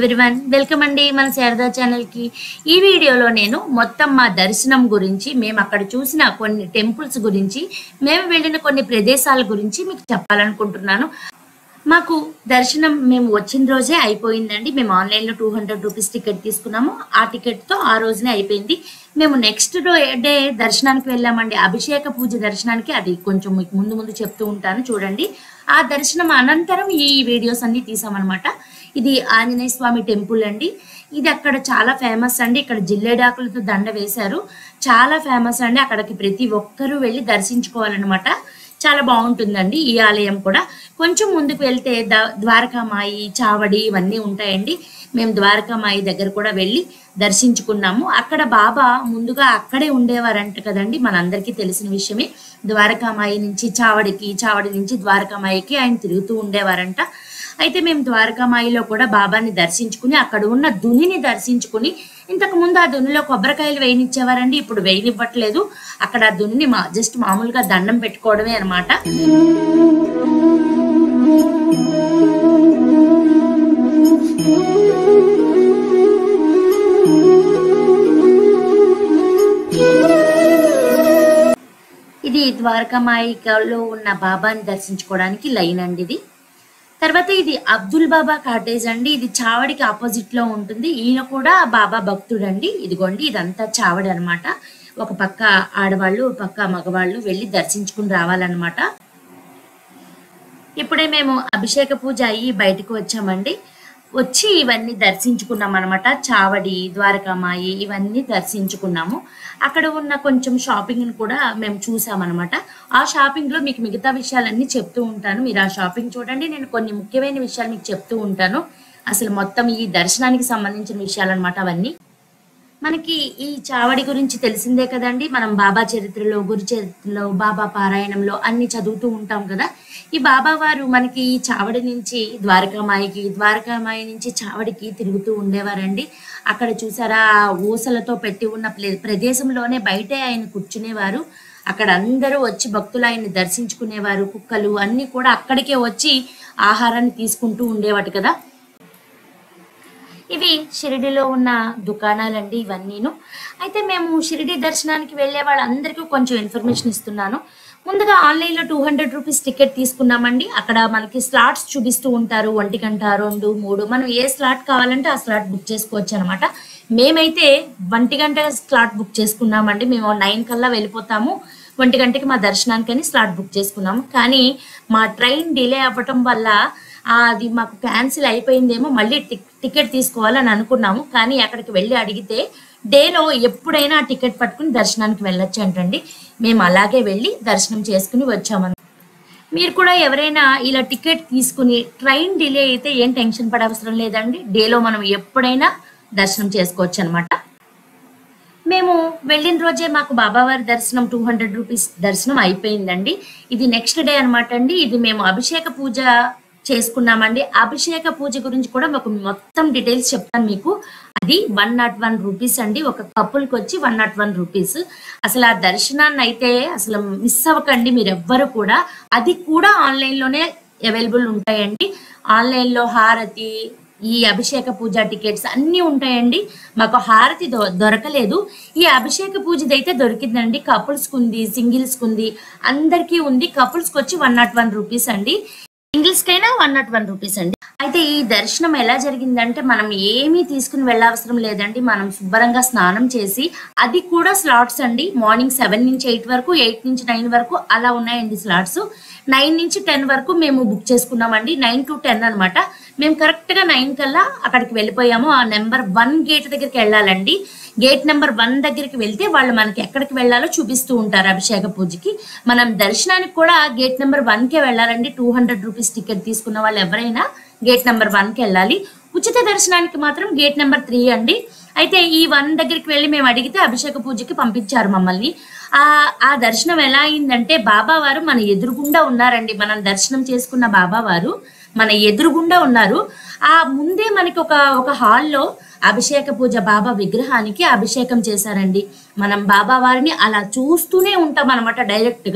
Everyone welcome అండి మన Sharada channel కి। ఈ వీడియోలో నేను మొత్తం మా దర్శనం గురించి, మేము అక్కడ చూసిన కొన్ని టెంపుల్స్ గురించి, మేము వెళ్ళిన కొన్ని ప్రదేశాల గురించి మీకు చెప్పాలనుకుంటున్నాను। మాకు దర్శనం మేము వచ్చిన రోజే అయిపోయిందండి। మేము ఆన్లైన్ లో 200 రూపీస్ టికెట్ తీసుకున్నాము। ఆ టికెట్ తో ఆ రోజునే అయిపోయింది। మేము నెక్స్ట్ డే దర్శనానికి వెళ్ళామండి, అభిషేక పూజ దర్శనానికి। అది కొంచెం మీకు ముందు చెప్తూ ఉంటాను చూడండి। ఆ దర్శనం అనంతరం ఈ వీడియోస్ అన్ని తీసామన్నమాట। ఇది ఆంజనేయ స్వామి టెంపుల్ అండి। ఇది అక్కడ చాలా ఫేమస్ అండి। ఇక్కడ జిల్లేడాకులతో దండ వేశారు, చాలా ఫేమస్ అండి। అక్కడికి ప్రతి ఒక్కరూ వెళ్ళి దర్శించుకోవాలన్నమాట। చాలా బాగుంటుందండి ఈ ఆలయం కూడా। కొంచెం ముందుకు వెళ్తే ద్వారకామాయి, చావడి ఇవన్నీ ఉంటాయండి। మేము ద్వారకామాయి దగ్గర కూడా వెళ్ళి దర్శించుకున్నాము। అక్కడ బాబా ముందుగా అక్కడే ఉండేవారంట కదండి, మనందరికీ తెలిసిన విషయమే। ద్వారకామాయి నుంచి చావడికి, చావడి నుంచి ద్వారకామాయికి ఆయన తిరుగుతూ ఉండేవారంట। అయితే మేము ద్వారకామాయిలో కూడా బాబాని దర్శించుకుని, అక్కడ ఉన్న దునిని దర్శించుకుని, ఇంతకు ముందు ఆ దునిలో కొబ్బరికాయలు వేయనిచ్చేవారండి, ఇప్పుడు వేయనివ్వట్లేదు। అక్కడ ఆ దునిని జస్ట్ మామూలుగా దండం పెట్టుకోవడమే అన్నమాట। ఇది ద్వారకామాయిలో ఉన్న బాబాని దర్శించుకోవడానికి లైన్ అండి ఇది। తర్వాత ఇది అబ్దుల్ బాబా కాటేజ్ అండి। ఇది చావడికి ఆపోజిట్ లో ఉంటుంది। ఈయన కూడా బాబా భక్తుడు అండి। ఇదిగోండి ఇదంతా చావడి అనమాట। ఒక పక్క ఆడవాళ్ళు, ఒక పక్క మగవాళ్ళు వెళ్ళి దర్శించుకుని రావాలన్నమాట। ఇప్పుడే మేము అభిషేక పూజ అయ్యి బయటకు వచ్చామండి। వచ్చి ఇవన్నీ దర్శించుకున్నాం అనమాట। చావడి, ద్వారకామాయి ఇవన్నీ దర్శించుకున్నాము। అక్కడ ఉన్న కొంచెం షాపింగ్ కూడా మేము చూసామన్నమాట। ఆ షాపింగ్ లో మీకు మిగతా విషయాలన్నీ చెప్తూ ఉంటాను, మీరు ఆ షాపింగ్ చూడండి। నేను కొన్ని ముఖ్యమైన విషయాలు మీకు చెప్తూ ఉంటాను, అసలు మొత్తం ఈ దర్శనానికి సంబంధించిన విషయాలు అనమాట అవన్నీ। మనకి ఈ చావడి గురించి తెలిసిందే కదండి, మనం బాబా చరిత్రలో, గురు చరిత్రలో, బాబా పారాయణంలో అన్ని చదువుతూ ఉంటాం కదా। ఈ బాబా వారు మనకి ఈ చావడి నుంచి ద్వారకామాయికి, ద్వారకామాయి నుంచి చావడికి తిరుగుతూ ఉండేవారండి। అక్కడ చూసారా, ఊసలతో పెట్టి ఉన్న ప్రదేశంలోనే బయటే ఆయన కూర్చునేవారు। అక్కడ అందరూ వచ్చి భక్తులు ఆయన్ని దర్శించుకునేవారు। కుక్కలు అన్ని కూడా అక్కడికే వచ్చి ఆహారాన్ని తీసుకుంటూ ఉండేవాటి కదా। ఇవి షిరిడిలో ఉన్న దుకాణాలండి ఇవన్నీను। అయితే మేము షిరిడి దర్శనానికి వెళ్ళే వాళ్ళందరికీ కొంచెం ఇన్ఫర్మేషన్ ఇస్తున్నాను। ముందుగా ఆన్లైన్లో 200 రూపీస్ టికెట్ తీసుకున్నామండి। అక్కడ మనకి స్లాట్స్ చూపిస్తూ ఉంటారు, 1 గంట, 2, 3, మనం ఏ స్లాట్ కావాలంటే ఆ స్లాట్ బుక్ చేసుకోవచ్చు అనమాట। మేమైతే 1 గంట స్లాట్ బుక్ చేసుకున్నామండి। మేము 9 కల్లా వెళ్ళిపోతాము, 1 గంటకి మా దర్శనానికని స్లాట్ బుక్ చేసుకున్నాము। కానీ మా ట్రైన్ డిలే అవ్వటం వల్ల అది మాకు క్యాన్సిల్ అయిపోయిందేమో, మళ్ళీ టికెట్ తీసుకోవాలని అనుకున్నాము। కానీ అక్కడికి వెళ్ళి అడిగితే డేలో ఎప్పుడైనా ఆ టికెట్ పట్టుకుని దర్శనానికి వెళ్ళొచ్చు అంటండి। మేము అలాగే వెళ్ళి దర్శనం చేసుకుని వచ్చామని। మీరు కూడా ఎవరైనా ఇలా టికెట్ తీసుకుని ట్రైన్ డిలే అయితే ఏం టెన్షన్ పడవసరం లేదండి, డేలో మనం ఎప్పుడైనా దర్శనం చేసుకోవచ్చు అనమాట। మేము వెళ్ళిన రోజే మాకు బాబావారి దర్శనం 200 రూపీస్ దర్శనం అయిపోయిందండి। ఇది నెక్స్ట్ డే అనమాట అండి। ఇది మేము అభిషేక పూజ చేసుకున్నామండి। అభిషేక పూజ గురించి కూడా ఒక మొత్తం డీటెయిల్స్ చెప్తాను మీకు। అది 101 రూపీస్ అండి, ఒక కపుల్కి వచ్చి 101 రూపీస్। అసలు ఆ దర్శనాన్ని అయితే అసలు మిస్ అవ్వకండి మీరు ఎవ్వరు కూడా। అది కూడా ఆన్లైన్లోనే అవైలబుల్ ఉంటాయండి। ఆన్లైన్లో హారతి, ఈ అభిషేక పూజ టికెట్స్ అన్నీ ఉంటాయండి। మాకు హారతి దొరకలేదు, ఈ అభిషేక పూజది అయితే దొరికిందండి। కపుల్స్కి ఉంది, సింగిల్స్కి ఉంది, అందరికీ ఉంది। కపుల్స్కి వచ్చి 101 రూపీస్ అండి, సింగిల్స్ కైనా 101 రూపీస్ అండి। అయితే ఈ దర్శనం ఎలా జరిగిందంటే, మనం ఏమీ తీసుకుని వెళ్ళవసరం లేదండి, మనం శుభ్రంగా స్నానం చేసి, అది కూడా స్లాట్స్ అండి। మార్నింగ్ 7 నుంచి 8 వరకు, 8 నుంచి 9 వరకు అలా ఉన్నాయండి స్లాట్స్। 9 నుంచి 10 వరకు మేము బుక్ చేసుకున్నామండి, 9 to 10 అనమాట। మేము కరెక్ట్గా 9 కల్లా అక్కడికి వెళ్ళిపోయాము। ఆ నెంబర్ 1 గేట్ దగ్గరికి వెళ్ళాలండి। గేట్ నెంబర్ 1 దగ్గరికి వెళ్తే వాళ్ళు మనకి ఎక్కడికి వెళ్ళాలో చూపిస్తూ ఉంటారు అభిషేక పూజకి। మనం దర్శనానికి కూడా గేట్ నెంబర్ 1కే వెళ్ళాలండి। 200 రూపీస్ టికెట్ తీసుకున్న వాళ్ళు ఎవరైనా గేట్ నెంబర్ 1కి వెళ్ళాలి। ఉచిత దర్శనానికి మాత్రం గేట్ నెంబర్ 3 అండి। అయితే ఈ 1 దగ్గరికి వెళ్ళి మేము అడిగితే అభిషేక పూజకి పంపించారు మమ్మల్ని। ఆ దర్శనం ఎలా అయిందంటే, బాబా వారు మన ఎదురుగుండా ఉన్నారండి। మనం దర్శనం చేసుకున్న బాబా వారు మన ఎదురుగుండా ఉన్నారు। ఆ ముందే మనకి ఒక హాల్లో అభిషేక పూజ బాబా విగ్రహానికి అభిషేకం చేశారండి। మనం బాబా వారిని అలా చూస్తూనే ఉంటాం అనమాట డైరెక్ట్ గా।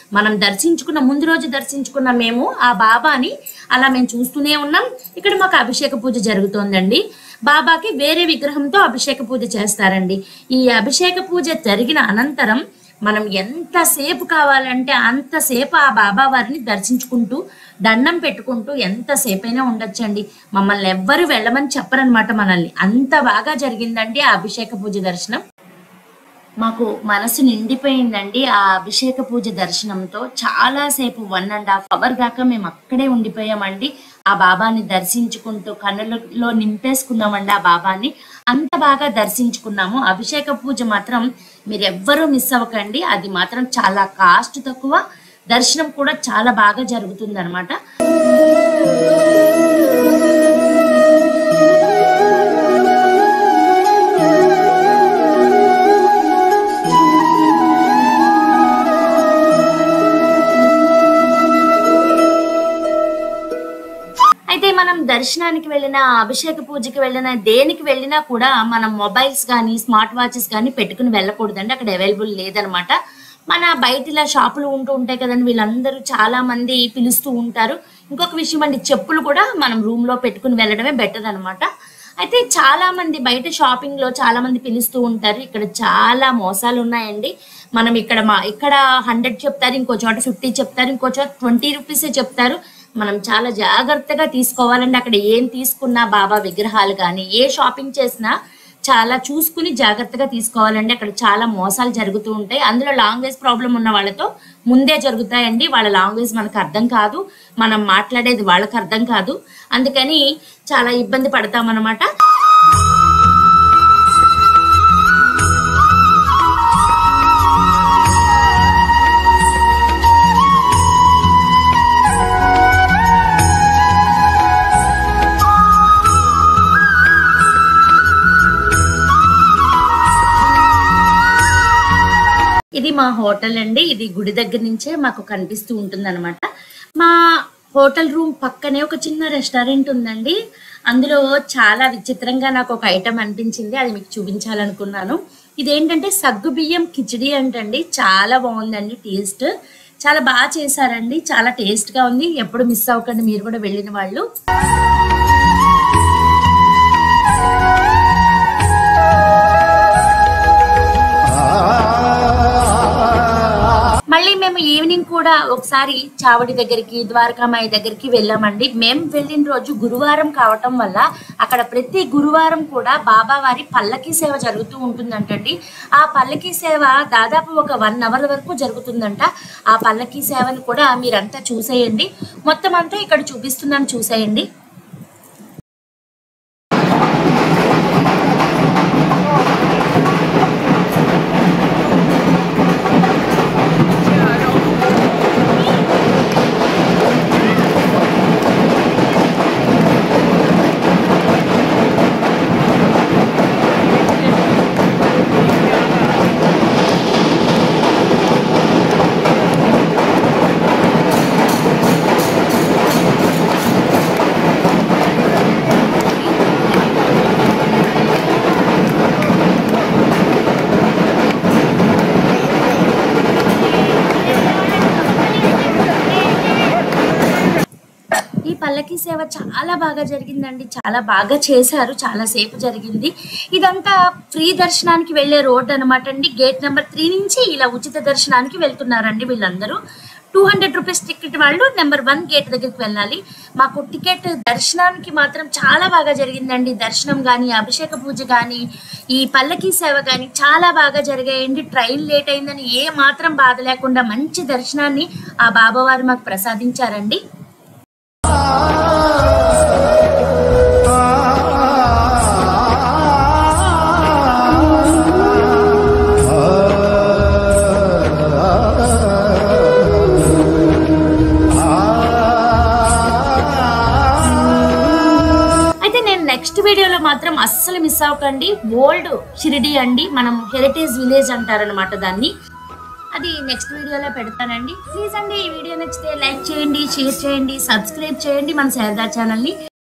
మనం దర్శించుకున్న ముందు రోజు దర్శించుకున్న మేము ఆ బాబాని అలా మేము చూస్తూనే ఉన్నాం. ఇక్కడ మాకు అభిషేక పూజ జరుగుతోందండి. బాబాకి వేరే విగ్రహంతో అభిషేక పూజ చేస్తారండి. ఈ అభిషేక పూజ జరిగిన అనంతరం మనం ఎంతసేపు కావాలంటే అంతసేపు ఆ బాబా వారిని దర్శించుకుంటూ దండం పెట్టుకుంటూ ఎంతసేపైనా ఉండొచ్చండి. మమ్మల్ని ఎవ్వరు వెళ్ళమని చెప్పరనమాట. మనల్ని అంత బాగా జరిగిందండి ఆ అభిషేక పూజ దర్శనం. మాకు మనసు నిండిపోయిందండి ఆ అభిషేక పూజ దర్శనంతో. చాలాసేపు 1.5 hour దాకా మేము అక్కడే ఉండిపోయామండి. ఆ బాబాని దర్శించుకుంటూ కన్నులలో నింపేసుకున్నామండి ఆ బాబాని. అంత బాగా దర్శించుకున్నాము. అభిషేక పూజ మాత్రం మీరు ఎవ్వరూ మిస్ అవ్వకండి. అది మాత్రం చాలా కాస్ట్ తక్కువ, దర్శనం కూడా చాలా బాగా జరుగుతుంది అనమాట. అయితే మనం దర్శనానికి వెళ్ళినా, అభిషేక పూజకి వెళ్ళినా, దేనికి వెళ్ళినా కూడా మనం మొబైల్స్ కానీ స్మార్ట్ వాచెస్ కానీ పెట్టుకుని వెళ్ళకూడదండి. అక్కడ అవైలబుల్ లేదనమాట. మన బయట ఇలా షాపులు ఉంటూ ఉంటాయి కదండి, వీళ్ళందరూ చాలా మంది పిలుస్తూ ఉంటారు. ఇంకొక విషయం అండి, చెప్పులు కూడా మనం రూమ్ లో పెట్టుకుని వెళ్ళడమే బెటర్ అనమాట. అయితే చాలా మంది బయట షాపింగ్ లో చాలా మంది పిలుస్తూ ఉంటారు. ఇక్కడ చాలా మోసాలు ఉన్నాయండి. మనం ఇక్కడ 100 చెప్తారు, ఇంకో చోట 50 చెప్తారు, ఇంకో చోట 20 రూపీసే చెప్తారు. మనం చాలా జాగ్రత్తగా తీసుకోవాలండి. అక్కడ ఏం తీసుకున్నా, బాబా విగ్రహాలు కానీ ఏ షాపింగ్ చేసినా చాలా చూసుకుని జాగ్రత్తగా తీసుకోవాలండి. అక్కడ చాలా మోసాలు జరుగుతూ ఉంటాయి. అందులో లాంగ్వేజ్ ప్రాబ్లం ఉన్న వాళ్ళతో ముందే జరుగుతాయండి. వాళ్ళ లాంగ్వేజ్ మనకు అర్థం కాదు, మనం మాట్లాడేది వాళ్ళకి అర్థం కాదు. అందుకని చాలా ఇబ్బంది పడతామన్నమాట. ఇది మా హోటల్ అండి. ఇది గుడి దగ్గర నుంచే మాకు కనిపిస్తూ ఉంటుంది అనమాట. మా హోటల్ రూమ్ పక్కనే ఒక చిన్న రెస్టారెంట్ ఉందండి. అందులో చాలా విచిత్రంగా నాకు ఒక ఐటమ్ అనిపించింది, అది మీకు చూపించాలనుకున్నాను. ఇదేంటంటే సగ్గు బియ్యం కిచిడి అంటండి. చాలా బాగుందండి, టేస్ట్ చాలా బాగా చేశారండి, చాలా టేస్ట్ గా ఉంది. ఎప్పుడు మిస్ అవ్వకండి మీరు కూడా వెళ్ళిన వాళ్ళు. మళ్ళీ మేము ఈవినింగ్ కూడా ఒకసారి చావడి దగ్గరికి, ద్వారకామాయి దగ్గరికి వెళ్ళామండి. మేము వెళ్ళిన రోజు గురువారం కావటం వల్ల అక్కడ ప్రతి గురువారం కూడా బాబా వారి పల్లకీ సేవ జరుగుతూ ఉంటుందంటండి. ఆ పల్లకీ సేవ దాదాపు ఒక 1 hour వరకు జరుగుతుందంట. ఆ పల్లకీ సేవను కూడా మీరంతా చూసేయండి. మొత్తం అంతా ఇక్కడ చూపిస్తున్నాను, చూసేయండి. పల్లకి సేవ చాలా బాగా జరిగిందండి, చాలా బాగా చేశారు, చాలా సేపు జరిగింది. ఇదంతా ఫ్రీ దర్శనానికి వెళ్ళే రోడ్ అనమాట అండి. గేట్ నెంబర్ 3 నుంచి ఇలా ఉచిత దర్శనానికి వెళ్తున్నారండి వీళ్ళందరూ. 200 రూపీస్ టికెట్ వాళ్ళు నెంబర్ 1 గేట్ దగ్గరికి వెళ్ళాలి. మాకు టికెట్ దర్శనానికి మాత్రం చాలా బాగా జరిగిందండి. దర్శనం కానీ, అభిషేక పూజ కానీ, ఈ పల్లకి సేవ కానీ చాలా బాగా జరిగాయండి. ట్రైన్ లేట్ అయిందని ఏ మాత్రం బాధ లేకుండా మంచి దర్శనాన్ని ఆ బాబావారు మాకు ప్రసాదించారండి. నెక్స్ట్ వీడియోలో మాత్రం అస్సలు మిస్ అవ్వకండి. ఓల్డ్ షిరిడి అండి, మనం హెరిటేజ్ విలేజ్ అంటారనమాట దాన్ని. అది నెక్స్ట్ వీడియోలో పెడతానండి. ప్లీజ్ అండి ఈ వీడియో నచ్చితే లైక్ చేయండి, షేర్ చేయండి, సబ్స్క్రైబ్ చేయండి మన శారదా ఛానల్ని.